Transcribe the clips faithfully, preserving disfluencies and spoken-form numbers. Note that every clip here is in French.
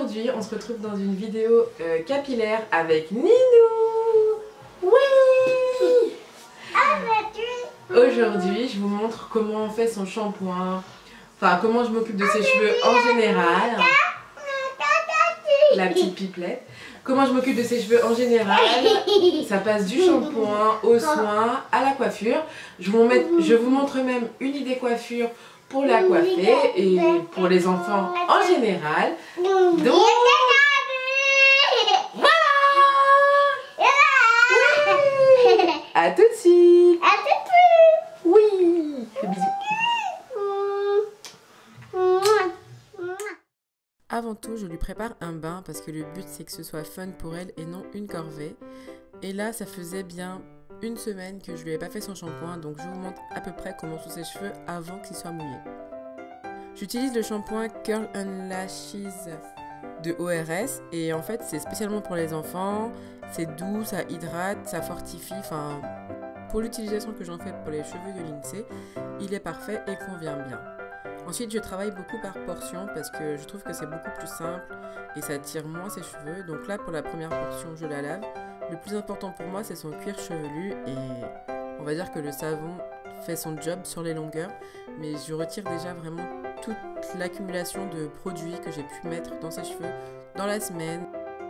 Aujourd'hui, on se retrouve dans une vidéo euh, capillaire avec Ninou. Oui. Aujourd'hui, je vous montre comment on fait son shampoing, enfin comment je m'occupe de ses cheveux en général. La petite pipelette. Comment je m'occupe de ses cheveux en général. Ça passe du shampoing au soin à la coiffure. Je vous, met, je vous montre même une idée coiffure pour la coiffer et pour les enfants en général. Donc, voilà. Oui. À tout de suite. Oui. Bisous. Avant tout, je lui prépare un bain parce que le but c'est que ce soit fun pour elle et non une corvée. Et là, ça faisait bien une semaine que je lui ai pas fait son shampoing, donc je vous montre à peu près comment sont ses cheveux avant qu'ils soient mouillés. J'utilise le shampoing Curl and Lashes de O R S et en fait c'est spécialement pour les enfants. C'est doux, ça hydrate, ça fortifie, enfin pour l'utilisation que j'en fais pour les cheveux de Lindsay, il est parfait et convient bien. Ensuite, je travaille beaucoup par portion parce que je trouve que c'est beaucoup plus simple et ça tire moins ses cheveux. Donc là, pour la première portion, je la lave. Le plus important pour moi, c'est son cuir chevelu et on va dire que le savon fait son job sur les longueurs. Mais je retire déjà vraiment toute l'accumulation de produits que j'ai pu mettre dans ses cheveux dans la semaine.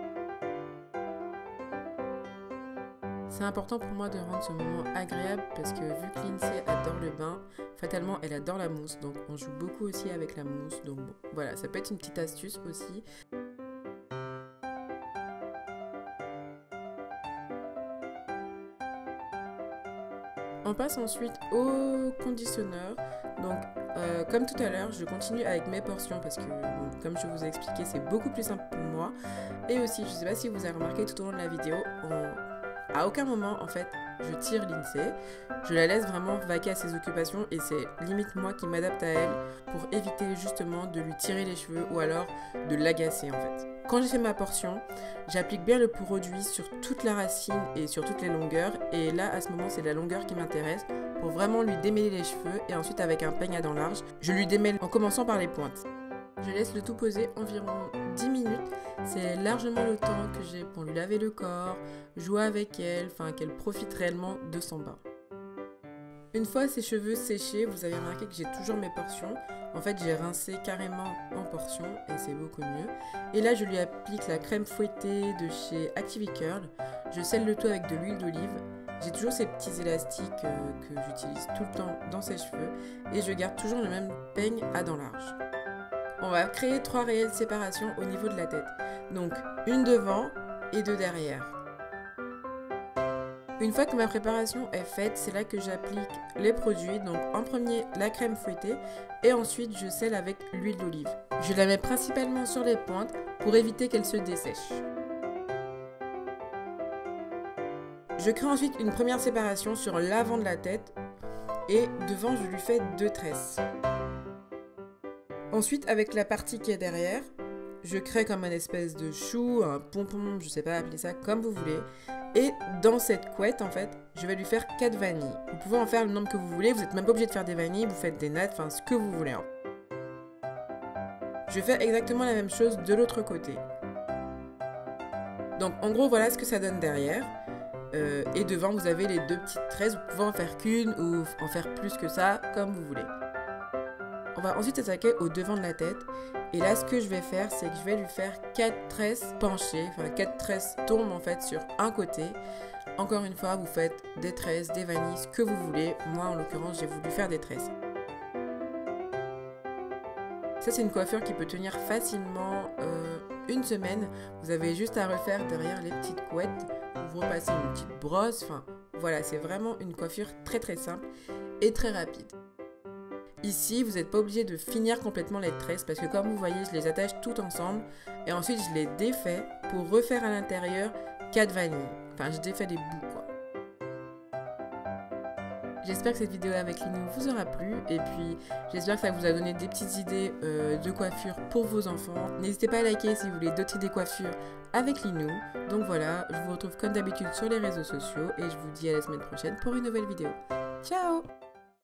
C'est important pour moi de rendre ce moment agréable parce que vu que Lindsay adore le bain, fatalement elle adore la mousse, donc on joue beaucoup aussi avec la mousse, donc bon, voilà, ça peut être une petite astuce aussi. On passe ensuite au conditionneur, donc euh, comme tout à l'heure, je continue avec mes portions parce que bon, comme je vous ai expliqué, c'est beaucoup plus simple pour moi. Et aussi, je ne sais pas si vous avez remarqué tout au long de la vidéo, on... à aucun moment, en fait, je tire Lindsay. Je la laisse vraiment vaquer à ses occupations et c'est limite moi qui m'adapte à elle pour éviter justement de lui tirer les cheveux ou alors de l'agacer en fait. Quand j'ai fait ma portion, j'applique bien le produit sur toute la racine et sur toutes les longueurs. Et là, à ce moment, c'est la longueur qui m'intéresse pour vraiment lui démêler les cheveux. Et ensuite, avec un peigne à dents larges, je lui démêle en commençant par les pointes. Je laisse le tout poser environ dix minutes. C'est largement le temps que j'ai pour lui laver le corps, jouer avec elle, enfin qu'elle profite réellement de son bain. Une fois ses cheveux séchés, vous avez remarqué que j'ai toujours mes portions. En fait, j'ai rincé carrément en portions et c'est beaucoup mieux. Et là, je lui applique la crème fouettée de chez Activicurl. Je scelle le tout avec de l'huile d'olive. J'ai toujours ces petits élastiques euh, que j'utilise tout le temps dans ses cheveux et je garde toujours le même peigne à dents larges. On va créer trois réelles séparations au niveau de la tête. Donc, une devant et deux derrière. Une fois que ma préparation est faite, c'est là que j'applique les produits. Donc, en premier, la crème fouettée et ensuite, je scelle avec l'huile d'olive. Je la mets principalement sur les pointes pour éviter qu'elle se dessèche. Je crée ensuite une première séparation sur l'avant de la tête et devant, je lui fais deux tresses. Ensuite, avec la partie qui est derrière, je crée comme un espèce de chou, un pompon, je sais pas appeler ça comme vous voulez. Et dans cette couette, en fait, je vais lui faire quatre vanilles. Vous pouvez en faire le nombre que vous voulez, vous n'êtes même pas obligé de faire des vanilles, vous faites des nattes, enfin ce que vous voulez. Hein. Je fais exactement la même chose de l'autre côté. Donc en gros, voilà ce que ça donne derrière. Euh, et devant, vous avez les deux petites tresses, vous pouvez en faire qu'une ou en faire plus que ça, comme vous voulez. On va ensuite s'attaquer au devant de la tête. Et là, ce que je vais faire, c'est que je vais lui faire quatre tresses penchées. Enfin, quatre tresses tombent en fait sur un côté. Encore une fois, vous faites des tresses, des vanilles, ce que vous voulez. Moi, en l'occurrence, j'ai voulu faire des tresses. Ça, c'est une coiffure qui peut tenir facilement euh, une semaine. Vous avez juste à refaire derrière les petites couettes. Vous repassez une petite brosse. Enfin, voilà, c'est vraiment une coiffure très très simple et très rapide. Ici, vous n'êtes pas obligé de finir complètement les tresses parce que comme vous voyez, je les attache toutes ensemble et ensuite je les défais pour refaire à l'intérieur quatre vanilles. Enfin, je défais les bouts quoi. J'espère que cette vidéo avec Linou vous aura plu et puis j'espère que ça vous a donné des petites idées euh, de coiffure pour vos enfants. N'hésitez pas à liker si vous voulez d'autres idées coiffure avec Linou. Donc voilà, je vous retrouve comme d'habitude sur les réseaux sociaux et je vous dis à la semaine prochaine pour une nouvelle vidéo. Ciao!